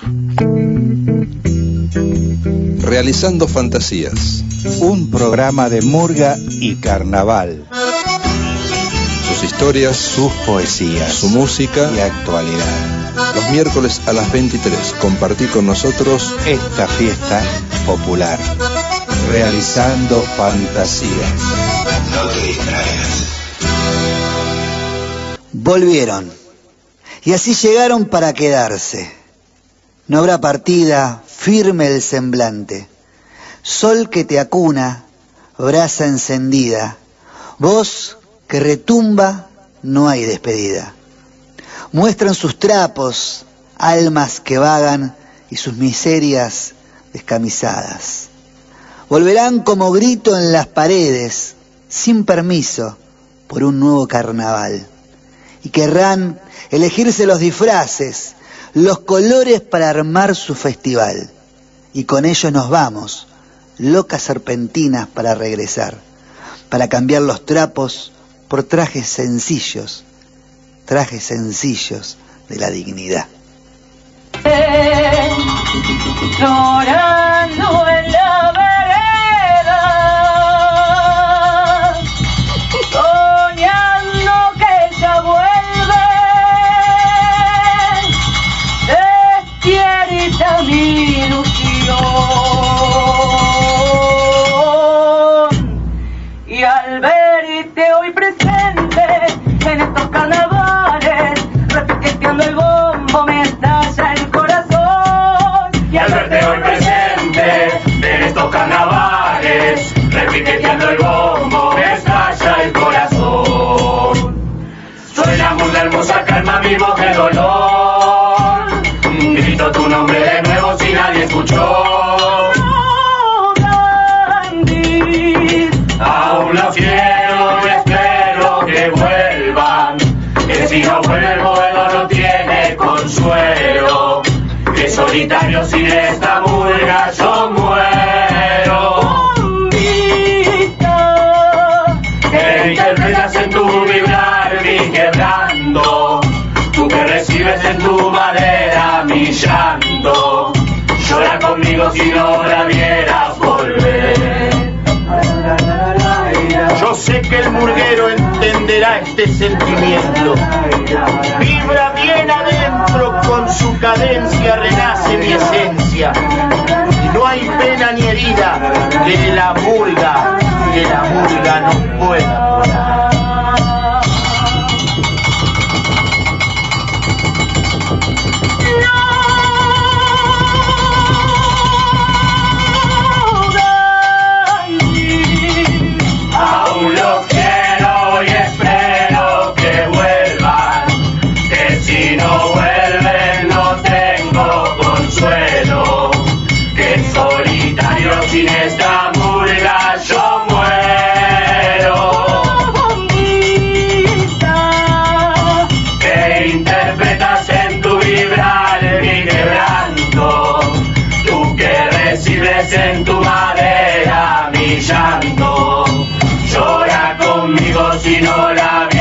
Realizando Fantasías, un programa de murga y carnaval. Sus historias, sus poesías, su música y actualidad. Los miércoles a las 23, compartí con nosotros esta fiesta popular. Realizando Fantasías. No te distraigas. Volvieron. Y así llegaron para quedarse. No habrá partida, firme el semblante. Sol que te acuna, brasa encendida. Voz que retumba, no hay despedida. Muestran sus trapos, almas que vagan y sus miserias descamisadas. Volverán como grito en las paredes, sin permiso, por un nuevo carnaval. Y querrán elegirse los disfraces, los colores para armar su festival. Y con ellos nos vamos, locas serpentinas para regresar, para cambiar los trapos por trajes sencillos de la dignidad. Llorando en la vereda, soñando que ella vuelve, despierta mi ilusión. Y al verte hoy presente en estos carnavales, repiqueteando el bombo me estalla el corazón. Y al verte hoy presente en estos carnavales, repiqueteando el bombo me estalla el corazón. Soy la murga hermosa, calma mi voz de dolor, grito tu nombre de nuevo si nadie escuchó. Aún lo quiero y espero que vuelvan, que si no vuelvo el no tiene consuelo, que solitario sin esta murga yo muero. Que interpretas en tu vibrar mi quebrando, tú que recibes en tu madera mi llanto, llora conmigo si no la vieras volver. Yo sé que el murguero entenderá este sentimiento. Vibra bien adentro, con su cadencia renace mi esencia. Y no hay pena ni herida que la murga no pueda curar. Aún lo quiero y espero que vuelvan, que si no vuelven no tengo consuelo, que solitario sin esta murga yo muero. Que interpretas en tu vibrar mi quebranto, tú que recibes en tu madera mi llanto, llora conmigo si no la